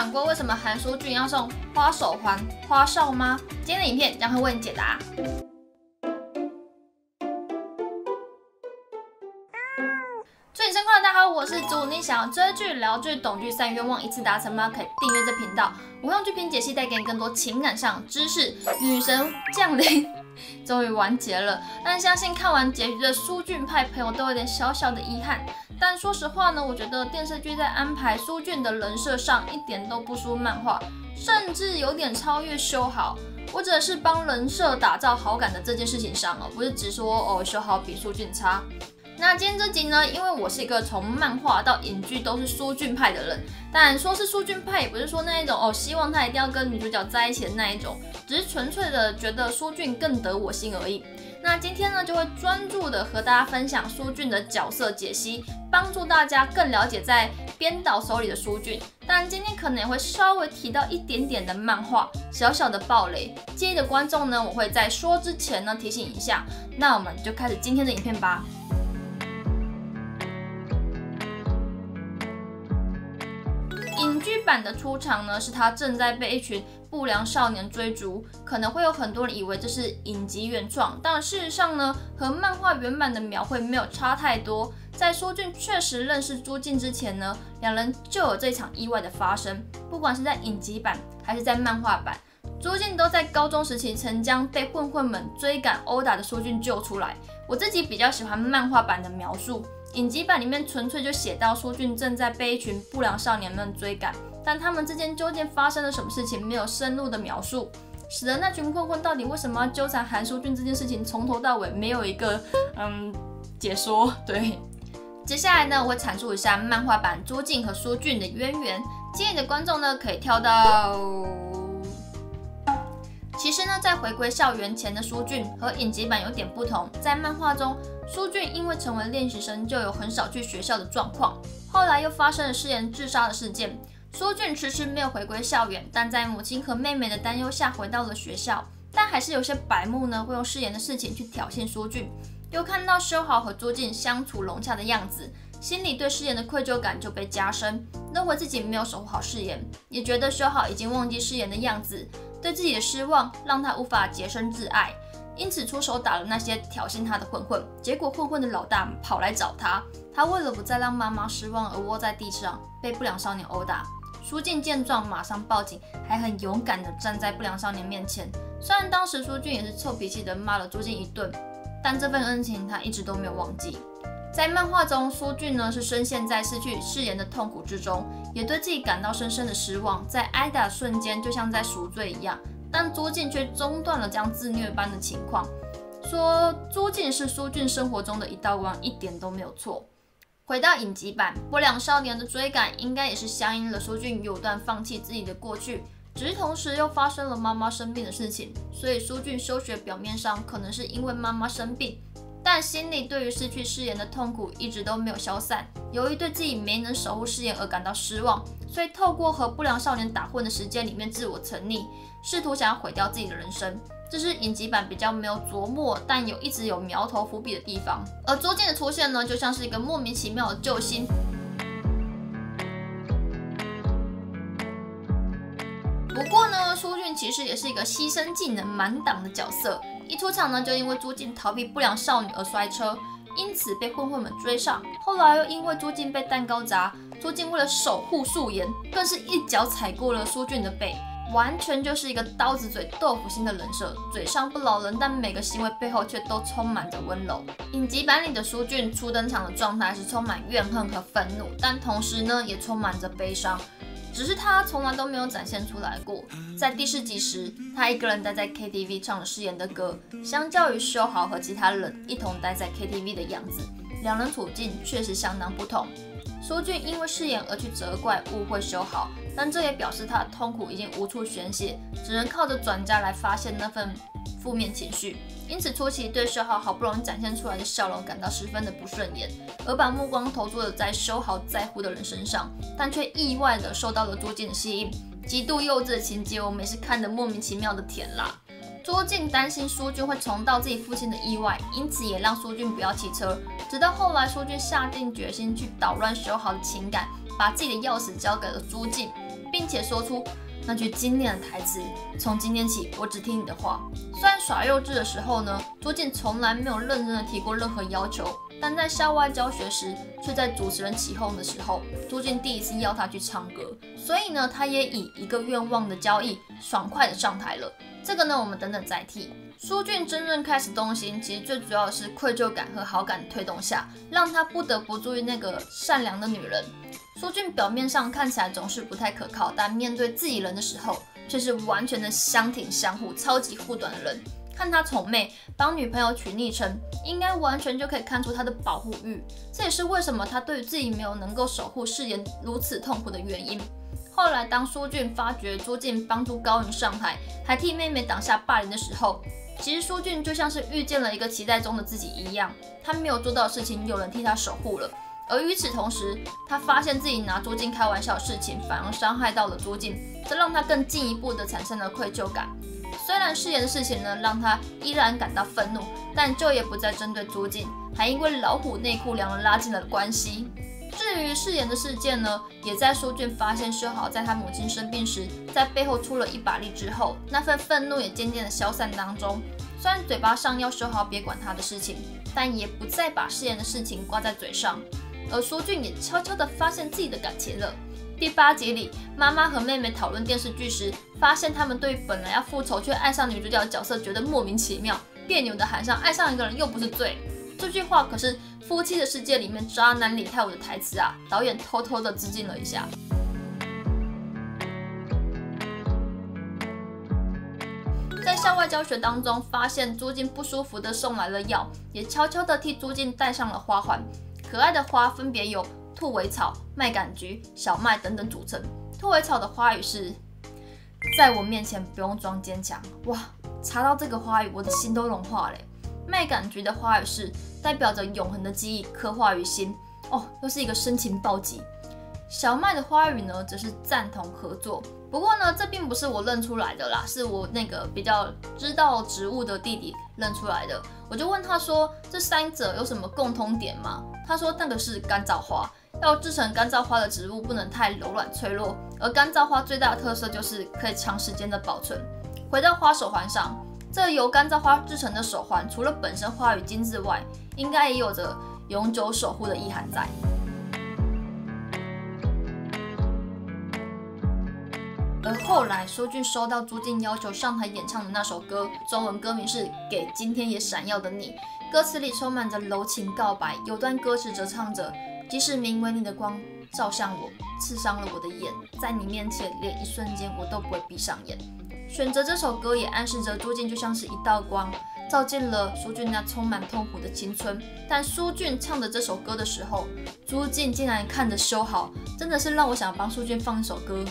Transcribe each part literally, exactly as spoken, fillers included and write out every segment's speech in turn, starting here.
想过为什么韩书俊要送花手环、花哨吗？今天的影片将会为你解答。祝你生快乐！大家好，我是朱。你想要追剧、聊剧、懂剧三愿望一次达成吗？可以订阅这频道，我用剧评解析带给你更多情感上知识。女神降临终于完结了，但相信看完结局的苏俊派朋友都有点小小的遗憾。但说实话呢，我觉得电视剧在安排苏俊的人设上一点都不输漫画，甚至有点超越修好。我指的是帮人设打造好感的这件事情上哦，不是只说哦修好比苏俊差。那今天这集呢，因为我是一个从漫画到影剧都是苏俊派的人，当然说是苏俊派，也不是说那一种哦，希望他一定要跟女主角在一起的那一种，只是纯粹的觉得苏俊更得我心而已。那今天呢，就会专注的和大家分享苏俊的角色解析，帮助大家更了解在编导手里的苏俊。但今天可能也会稍微提到一点点的漫画，小小的爆雷，介意的观众呢，我会在说之前呢提醒一下。那我们就开始今天的影片吧。影剧版的出场呢，是他正在被一群不良少年追逐，可能会有很多人以为这是影集原创，但事实上呢，和漫画原版的描绘没有差太多。在苏俊确实认识朱静之前呢，两人就有这场意外的发生。不管是在影集版还是在漫画版，朱静都在高中时期曾将被混混们追赶殴打的苏俊救出来。我自己比较喜欢漫画版的描述。影集版里面纯粹就写到苏俊正在被一群不良少年们追赶，但他们之间究竟发生了什么事情没有深入的描述，使得那群混混到底为什么要纠缠韩书俊这件事情从头到尾没有一个嗯解说。对，接下来呢，我会阐述一下漫画版朱静和苏俊的渊源，建议的观众呢可以跳到。其实呢，在回归校园前的苏俊和影集版有点不同，在漫画中，苏俊因为成为练习生就有很少去学校的状况，后来又发生了誓言自杀的事件。苏俊迟迟没有回归校园，但在母亲和妹妹的担忧下回到了学校，但还是有些白目呢会用誓言的事情去挑衅苏俊。又看到修豪和朱静相处融洽的样子，心里对誓言的愧疚感就被加深，认为自己没有守护好誓言，也觉得修豪已经忘记誓言的样子，对自己的失望让他无法洁身自爱，因此出手打了那些挑衅他的混混。结果混混的老大跑来找他，他为了不再让妈妈失望而窝在地上，被不良少年殴打。苏俊见状马上报警，还很勇敢地站在不良少年面前。虽然当时苏俊也是臭脾气的骂了朱静一顿，但这份恩情他一直都没有忘记。在漫画中，苏俊呢是深陷在失去誓言的痛苦之中，也对自己感到深深的失望，在挨打的瞬间就像在赎罪一样，但朱静却中断了这样自虐般的情况，说朱静是苏俊生活中的一道光，一点都没有错。回到影集版，不良少年的追赶应该也是相应了苏俊有段放弃自己的过去，只是同时又发生了妈妈生病的事情，所以苏俊休学表面上可能是因为妈妈生病，但心里对于失去誓言的痛苦一直都没有消散。由于对自己没能守护誓言而感到失望，所以透过和不良少年打混的时间里面自我沉溺，试图想要毁掉自己的人生。这是影集版比较没有琢磨，但有一直有苗头伏笔的地方。而朱静的出现呢，就像是一个莫名其妙的救星。不过呢，苏俊其实也是一个牺牲技能满档的角色，一出场呢就因为朱静逃避不良少女而摔车，因此被混混们追上。后来又因为朱静被蛋糕砸，朱静为了守护素颜，更是一脚踩过了苏俊的背。完全就是一个刀子嘴豆腐心的人设，嘴上不饶人，但每个行为背后却都充满着温柔。影集版里的苏俊初登场的状态是充满怨恨和愤怒，但同时呢也充满着悲伤，只是他从来都没有展现出来过。在第四集时，他一个人待在 K T V 唱了誓言的歌，相较于修豪和其他人一同待在 K T V 的样子，两人处境确实相当不同。苏俊因为誓言而去责怪误会修豪，但这也表示他的痛苦已经无处宣泄，只能靠着转嫁来发泄那份负面情绪。因此初期对修豪好不容易展现出来的笑容感到十分的不顺眼，而把目光投注了在修豪在乎的人身上，但却意外的受到了朱静的吸引。极度幼稚的情节，我们也是看得莫名其妙的甜啦。朱静担心苏俊会重蹈自己父亲的意外，因此也让苏俊不要骑车。直到后来，苏俊下定决心去捣乱修豪的情感，把自己的钥匙交给了朱静， 并且说出那句经典的台词：“从今天起，我只听你的话。”虽然耍幼稚的时候呢，朱静从来没有认真的提过任何要求，但在校外教学时，却在主持人起哄的时候，朱静第一次要他去唱歌，所以呢，他也以一个愿望的交易，爽快的上台了。这个呢，我们等等再提。书俊真正开始动心，其实最主要的是愧疚感和好感的推动下，让他不得不注意那个善良的女人。书俊表面上看起来总是不太可靠，但面对自己人的时候，却是完全的相挺相互、超级护短的人。看他宠妹帮女朋友取昵称，应该完全就可以看出他的保护欲。这也是为什么他对于自己没有能够守护誓言如此痛苦的原因。后来，当书俊发觉朱静帮助高云上台，还替妹妹挡下霸凌的时候，其实书俊就像是遇见了一个期待中的自己一样，他没有做到的事情，有人替他守护了。而与此同时，他发现自己拿朱静开玩笑的事情，反而伤害到了朱静，这让他更进一步的产生了愧疚感。虽然誓言的事情呢，让他依然感到愤怒，但就也不再针对朱静，还因为老虎内裤两人拉近了关系。至于誓言的事件呢，也在书俊发现修好在他母亲生病时，在背后出了一把力之后，那份愤怒也渐渐的消散当中。虽然嘴巴上要修好别管他的事情，但也不再把誓言的事情挂在嘴上。而书俊也悄悄地发现自己的感情了。第八集里，妈妈和妹妹讨论电视剧时，发现他们对于本来要复仇却爱上女主角的角色觉得莫名其妙，别扭的喊上爱上一个人又不是罪。这句话可是《夫妻的世界》里面渣男李泰武的台词啊，导演偷偷的致敬了一下。在校外教学当中，发现朱静不舒服的送来了药，也悄悄的替朱静戴上了花环。可爱的花分别有兔尾草、麦秆菊、小麦等等组成。兔尾草的花语是在我面前不用装坚强。哇，查到这个花语，我的心都融化了。麦秆菊的花语是代表着永恒的记忆刻画于心。哦，又是一个深情暴击。小麦的花语呢，则是赞同合作。不过呢，这并不是我认出来的啦，是我那个比较知道植物的弟弟认出来的。我就问他说，这三者有什么共通点吗？他说那个是干燥花，要制成干燥花的植物不能太柔软脆弱，而干燥花最大的特色就是可以长时间的保存。回到花手环上，这由干燥花制成的手环，除了本身花语精致外，应该也有着永久守护的意涵在。而后来，书俊收到朱静要求上台演唱的那首歌，中文歌名是《给今天也闪耀的你》，歌词里充满着柔情告白，有段歌词则唱着：即使名为你的光照向我，刺伤了我的眼，在你面前连一瞬间我都不会闭上眼。选择这首歌也暗示着朱静就像是一道光，照进了书俊那充满痛苦的青春。但书俊唱着这首歌的时候，朱静竟然看着修好，真的是让我想帮书俊放一首歌。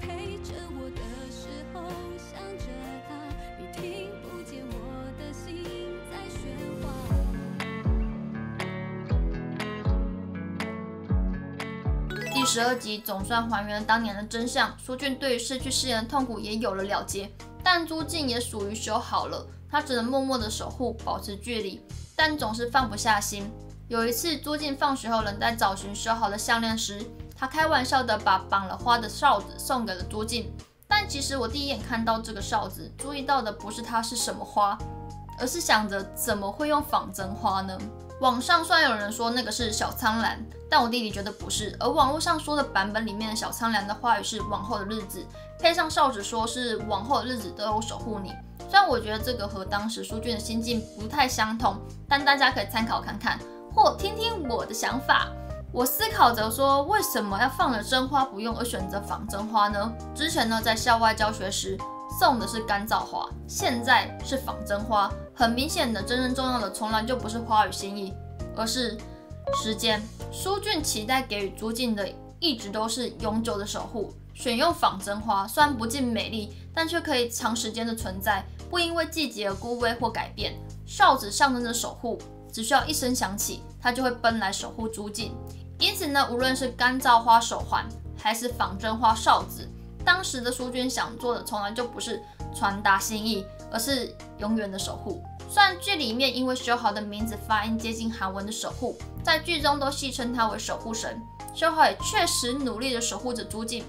第十二集总算还原了当年的真相，书俊对于失去誓言的痛苦也有了了结，但朱静也属于修好了，他只能默默的守护，保持距离，但总是放不下心。有一次，朱静放学后仍在找寻修好的项链时，他开玩笑的把绑了花的哨子送给了朱静，但其实我第一眼看到这个哨子，注意到的不是它是什么花，而是想着怎么会用仿真花呢？网上虽然有人说那个是小苍兰，但我弟弟觉得不是，而网络上说的版本里面的小苍兰的话语是往后的日子，配上哨子说是往后的日子都有守护你。虽然我觉得这个和当时书俊的心境不太相同，但大家可以参考看看，或听听我的想法。我思考着说，为什么要放了真花不用而选择仿真花呢？之前呢，在校外教学时送的是干燥花，现在是仿真花。很明显的，真正重要的从来就不是花语心意，而是时间。书俊期待给予朱静的一直都是永久的守护。选用仿真花，虽然不尽美丽，但却可以长时间的存在，不因为季节而枯萎或改变。哨子象征着守护，只需要一声响起，它就会奔来守护朱静。因此呢，无论是干燥花手环，还是仿真花哨子，当时的书俊想做的从来就不是传达心意，而是永远的守护。虽然剧里面因为修豪的名字发音接近韩文的守护，在剧中都戏称他为守护神，修豪也确实努力的守护着朱静，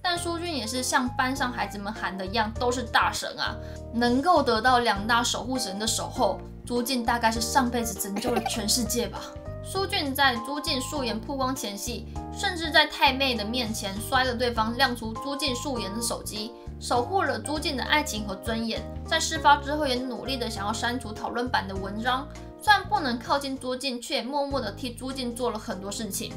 但苏俊也是像班上孩子们喊的一样，都是大神啊，能够得到两大守护神的守候，朱进大概是上辈子拯救了全世界吧。苏俊在朱进素颜曝光前夕，甚至在太妹的面前摔了对方亮出朱进素颜的手机，守护了朱进的爱情和尊严。在事发之后，也努力的想要删除讨论版的文章，虽然不能靠近朱进，却默默的替朱进做了很多事情。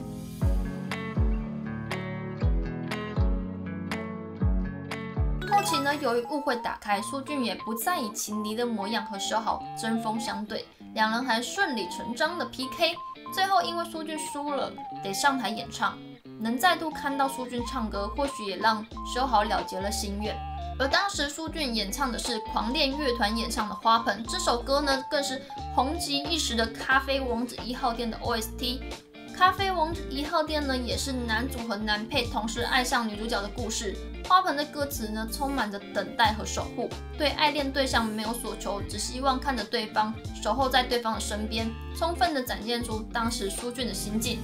后期呢，由于误会打开，苏俊也不再以情敌的模样和修豪针锋相对，两人还顺理成章的 P K。最后因为苏俊输了，得上台演唱，能再度看到苏俊唱歌，或许也让修豪了结了心愿。而当时苏俊演唱的是狂恋乐团演唱的《花盆》，这首歌呢更是红极一时的咖啡王子一号店的 O S T。咖啡王子一号店呢，也是男主和男配同时爱上女主角的故事。花盆的歌词呢，充满着等待和守护，对爱恋对象没有所求，只希望看着对方，守候在对方的身边，充分的展现出当时苏俊的心境。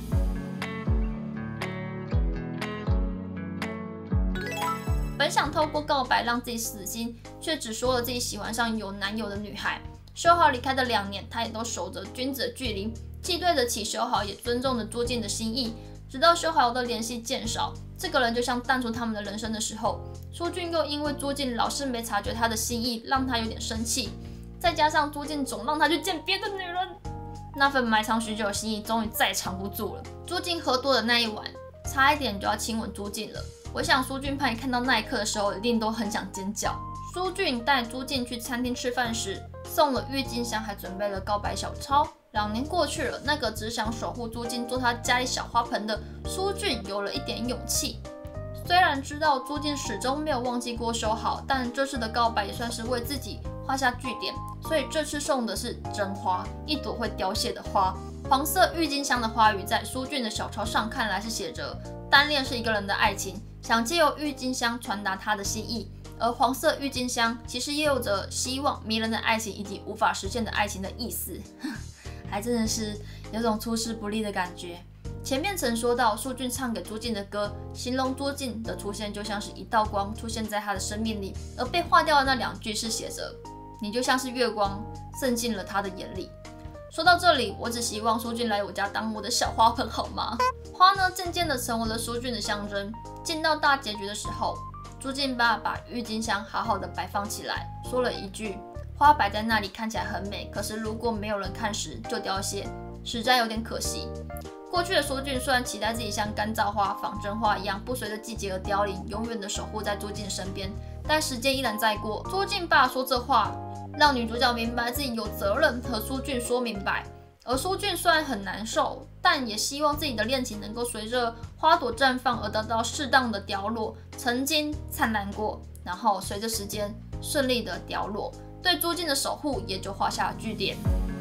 本想透过告白让自己死心，却只说了自己喜欢上有男友的女孩。修豪离开的两年，他也都守着君子的距离，既对得起修豪，也尊重着朱进的心意。直到修豪的联系渐少，这个人就像淡出他们的人生的时候，苏俊又因为朱进老是没察觉他的心意，让他有点生气。再加上朱进总让他去见别的女人，那份埋藏许久的心意终于再藏不住了。朱进喝多的那一晚，差一点就要亲吻朱进了。我想苏俊派看到那一刻的时候，一定都很想尖叫。苏俊带朱进去餐厅吃饭时，送了郁金香，还准备了告白小抄。两年过去了，那个只想守护朱进做他家里小花盆的苏俊有了一点勇气。虽然知道朱进始终没有忘记过修豪，但这次的告白也算是为自己画下句点，所以这次送的是真花，一朵会凋谢的花。黄色郁金香的花语在苏俊的小抄上看来是写着单恋是一个人的爱情，想借由郁金香传达他的心意。而黄色郁金香其实也有着希望、迷人的爱情以及无法实现的爱情的意思，还真的是有种出师不利的感觉。前面曾说到苏俊唱给朱进的歌，形容朱进的出现就像是一道光出现在他的生命里，而被划掉的那两句是写着你就像是月光渗进了他的眼里。说到这里，我只希望苏俊来我家当我的小花盆好吗？花呢渐渐的成为了苏俊的象征。进到大结局的时候，朱进爸把郁金香好好的摆放起来，说了一句花摆在那里看起来很美，可是如果没有人看时就凋谢，实在有点可惜。过去的苏俊虽然期待自己像干燥花、仿真花一样不随着季节而凋零，永远的守护在朱进身边，但时间依然在过。朱进爸说这话，让女主角明白自己有责任和苏俊说明白。而苏俊虽然很难受，但也希望自己的恋情能够随着花朵绽放而得到适当的凋落。曾经灿烂过，然后随着时间顺利的凋落，对朱进的守护也就画下了句点。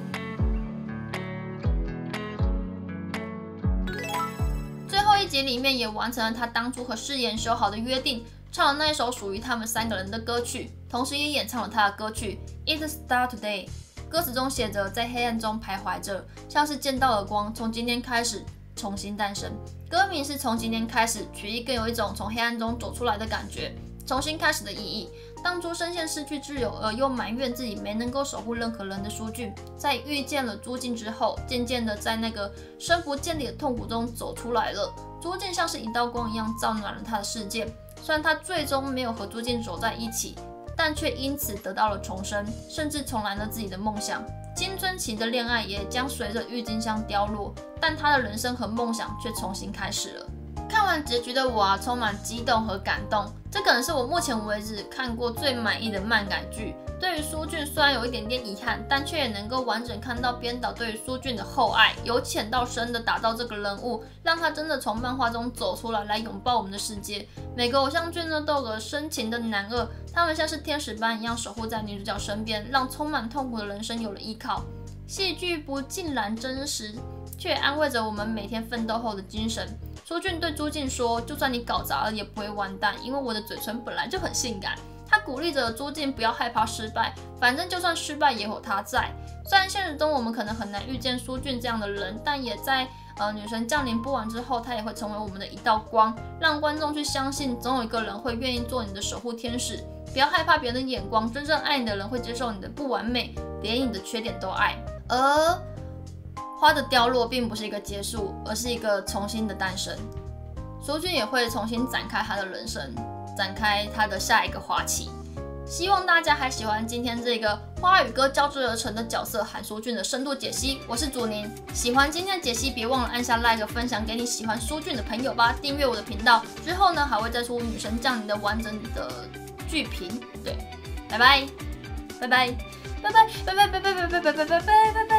最后一集里面也完成了他当初和誓言修好的约定，唱了那一首属于他们三个人的歌曲，同时也演唱了他的歌曲《It Start Today》。歌词中写着，在黑暗中徘徊着，像是见到了光，从今天开始重新诞生。歌名是从今天开始，曲意更有一种从黑暗中走出来的感觉，重新开始的意义。当初深陷失去挚友而又埋怨自己没能够守护任何人的苏俊，在遇见了朱进之后，渐渐的在那个深不见底的痛苦中走出来了。朱进像是一道光一样照暖了他的世界，虽然他最终没有和朱进走在一起，但却因此得到了重生，甚至重燃了自己的梦想。青春期的恋爱也将随着郁金香凋落，但他的人生和梦想却重新开始了。看完结局的我啊，充满激动和感动。这可能是我目前为止看过最满意的漫改剧。对于苏俊虽然有一点点遗憾，但却也能够完整看到编导对于苏俊的厚爱，由浅到深的打造这个人物，让他真的从漫画中走出来，来拥抱我们的世界。每个偶像剧呢都有个深情的男二，他们像是天使般一样守护在女主角身边，让充满痛苦的人生有了依靠。戏剧不尽然真实，却安慰着我们每天奋斗后的精神。苏俊对朱进说，就算你搞砸了也不会完蛋，因为我的嘴唇本来就很性感。他鼓励着朱进不要害怕失败，反正就算失败也有他在。虽然现实中我们可能很难遇见苏俊这样的人，但也在呃女神降临播完之后，她也会成为我们的一道光，让观众去相信，总有一个人会愿意做你的守护天使。不要害怕别人的眼光，真正爱你的人会接受你的不完美，连你的缺点都爱。而花的凋落并不是一个结束，而是一个重新的诞生。苏俊也会重新展开他的人生，展开他的下一个花期。希望大家还喜欢今天这个花与歌交织而成的角色韩书俊的深度解析。我是祖宁，喜欢今天的解析，别忘了按下 like 分享给你喜欢书俊的朋友吧。订阅我的频道之后呢，还会再出女神降临的完整的剧评。对，拜拜，拜拜，拜拜，拜拜，拜拜，拜拜，拜拜，拜拜，拜拜。